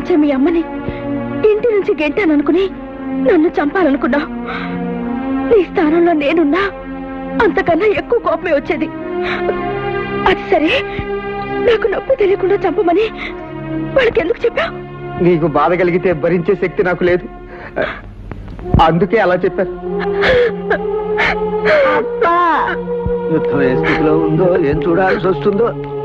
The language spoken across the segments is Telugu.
ప్రేమించే మీ అమ్మని ఇంటి నుంచి గెంటాననుకుని నన్ను చంపాలనుకున్నా. నీ స్థానంలో నేనున్నా అంతకన్నా ఎక్కువ కోపమే వచ్చేది. అది సరే, నాకు నొప్పి తెలియకుండా చంపమని వాళ్ళకి ఎందుకు చెప్పా? నీకు బాధ కలిగితే భరించే శక్తి నాకు లేదు, అందుకే అలా చెప్పాను. యుద్ధం ఏ స్థితిలో ఉందో ఏం చూడాల్సి వస్తుందో.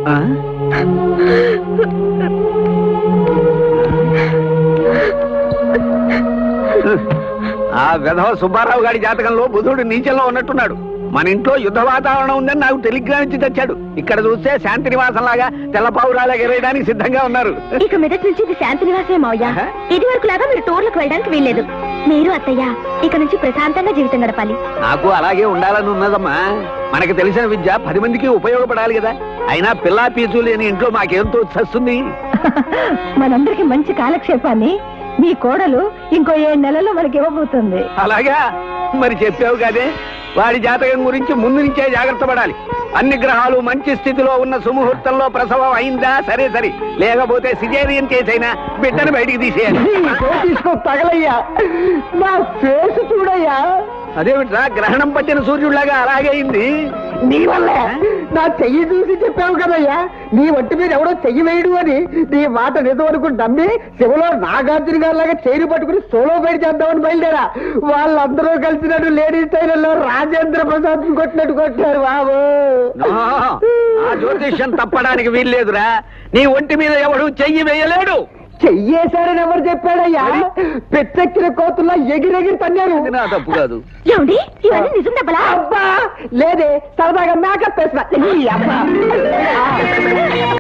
ఆ విధవ సుబ్బారావు గారి జాతకంలో బుధుడు నీచంలో ఉన్నట్టున్నాడు. మన ఇంట్లో యుద్ధ వాతావరణం ఉందని నాకు టెలిగ్రామ్ ఇచ్చి తెచ్చాడు. ఇక్కడ చూస్తే శాంతి నివాసం లాగా తెల్ల పావురాలకు ఎరేయడానికి సిద్ధంగా ఉన్నారు. ఇక మీదటి నుంచి ఇది శాంతి నివాసమే మావయ్య. ఇది వరకు లాగా మీరు టూర్లకు వెళ్ళడానికి వీల్లేదు. మీరు అత్తయ్య ఇక నుంచి ప్రశాంతంగా జీవితం గడపాలి. నాకు అలాగే ఉండాలని ఉన్నదమ్మా. మనకు తెలిసిన విద్య 10 మందికి ఉపయోగపడాలి కదా. అయినా పిల్లా పీచు లేని ఇంట్లో మాకేంతో చస్తుంది. మనందరికి మంచి కాలక్షేపాన్ని మీ కోడలు ఇంకో 7 నెలల్లో మనకి ఇవ్వబోతుంది. అలాగా మరి చెప్పావు కదే. వాడి జాతకం గురించి ముందు నుంచే జాగ్రత్త పడాలి. అన్ని గ్రహాలు మంచి స్థితిలో ఉన్న సుముహూర్తంలో ప్రసవం అయిందా సరే సరే, లేకపోతే సిజేరియన్ చేసైనా బిడ్డను బయటికి తీసేయాలి. తీసుకో తగలయ్యా, నా ఫేస్ చూడయ్యా. అదేమిట్రా గ్రహణం పట్టిన సూర్యుడిలాగా అలాగే అయింది. నీ వల్ల నా చెయ్యి చూసి చెప్పావు కదయ్యా, నీ ఒంటి మీద ఎవడో చెయ్యి వేయడు అని. నీ మాట నిజం అనుకుని నమ్మి శివలో నాగార్జున గారి లాగా చేరు పట్టుకుని సోలో బయట చేద్దామని బయలుదేరా. వాళ్ళందరూ కలిసినట్టు లేడీస్ టైలర్లో రాజేంద్ర ప్రసాద్ కొట్టినట్టు కొట్టారు బాబు. ఆ జ్యోతిష్యం తప్పడానికి వీల్లేదురా. నీ ఒంటి మీద ఎవడు చెయ్యి వేయలేడు. చెయ్యేశారని ఎవరు చెప్పాడయ్యా? పెచ్చెక్కిన కోతుల్లో ఎగిరెగిరి తన్నారు. నా తప్పు కాదు. ఏమండి, ఇవన్నీ నిజం డబ్బలా? అబ్బా లేదే, సరదాగా మేకప్ వేసిన.